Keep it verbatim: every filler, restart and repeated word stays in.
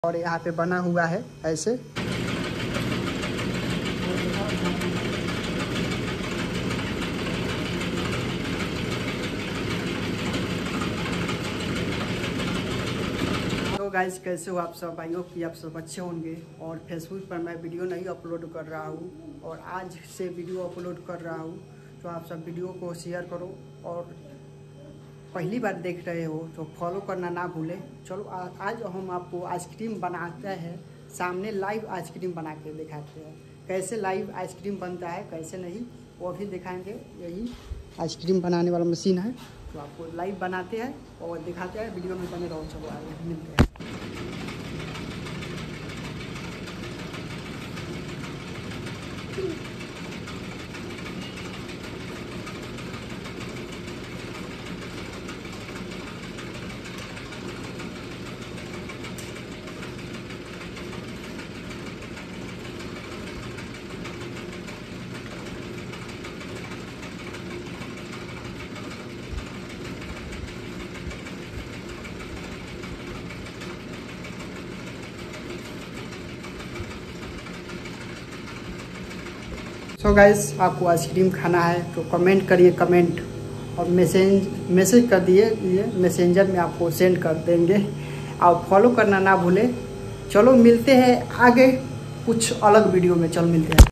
और यहाँ पे बना हुआ है ऐसे। तो गाइस कैसे हो आप सब? आई होप कि आप सब अच्छे होंगे। और फेसबुक पर मैं वीडियो नहीं अपलोड कर रहा हूँ और आज से वीडियो अपलोड कर रहा हूँ, तो आप सब वीडियो को शेयर करो और पहली बार देख रहे हो तो फॉलो करना ना भूलें। चलो आ, आज हम आपको आइसक्रीम बनाते हैं, सामने लाइव आइसक्रीम बना के दिखाते हैं। कैसे लाइव आइसक्रीम बनता है कैसे नहीं वो भी दिखाएंगे। यही आइसक्रीम बनाने वाला मशीन है, तो आपको लाइव बनाते हैं और दिखाते हैं। वीडियो में बने रहो। चलो आगे मिलते हैं। सो गाइस आपको आइसक्रीम खाना है तो कमेंट करिए कमेंट और मैसेज मैसेज कर दिए, ये मैसेंजर में आपको सेंड कर देंगे। आप फॉलो करना ना भूलें। चलो मिलते हैं आगे कुछ अलग वीडियो में। चलो मिलते हैं।